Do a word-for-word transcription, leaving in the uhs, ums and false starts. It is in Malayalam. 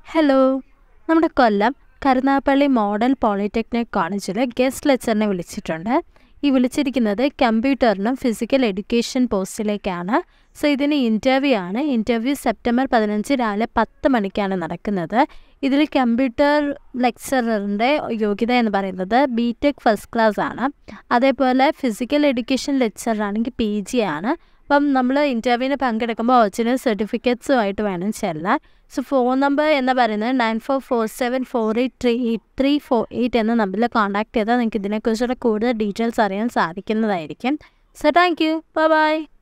ഹലോ, നമ്മുടെ കൊല്ലം കരുനാഗപ്പള്ളി മോഡൽ പോളിടെക്നിക് കോളേജിൽ ഗസ്റ്റ് ലെക്ചറിനെ വിളിച്ചിട്ടുണ്ട്. ഈ വിളിച്ചിരിക്കുന്നത് കമ്പ്യൂട്ടറിനും ഫിസിക്കൽ എഡ്യൂക്കേഷൻ പോസ്റ്റിലേക്കാണ്. സോ ഇതിന് ഇൻ്റർവ്യൂ ആണ്. ഇൻ്റർവ്യൂ സെപ്റ്റംബർ പതിനഞ്ച് രാവിലെ പത്ത് മണിക്കാണ് നടക്കുന്നത്. ഇതിൽ കമ്പ്യൂട്ടർ ലെക്ചറിൻ്റെ യോഗ്യത എന്ന് പറയുന്നത് ബി ടെക് ഫസ്റ്റ് ക്ലാസ് ആണ്. അതേപോലെ ഫിസിക്കൽ എഡ്യൂക്കേഷൻ ലെക്ചറാണെങ്കിൽ പി ജി ആണ്. അപ്പം നമ്മൾ ഇൻ്റർവ്യൂവിന് പങ്കെടുക്കുമ്പോൾ ഒറിജിനൽ സർട്ടിഫിക്കറ്റ്സുമായിട്ട് വേണം ചെല്ലാൻ. സോ ഫോൺ നമ്പർ എന്ന് പറയുന്നത് nine four four seven four eight three eight three four eight എന്ന നമ്പറിൽ കോൺടാക്ട് ചെയ്താൽ നിങ്ങൾക്ക് ഇതിനെക്കുറിച്ചുള്ള കൂടുതൽ ഡീറ്റെയിൽസ് അറിയാൻ സാധിക്കുന്നതായിരിക്കും. So thank you, bye by.